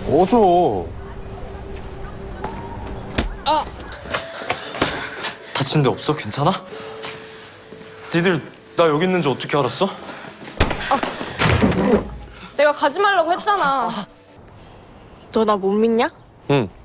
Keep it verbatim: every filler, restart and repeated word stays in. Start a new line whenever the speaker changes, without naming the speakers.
어줘.
아!
다친 데 없어? 괜찮아? 니들 나 여기 있는지 어떻게 알았어?
내가 가지 말라고 했잖아. 너 나 못 믿냐?
응.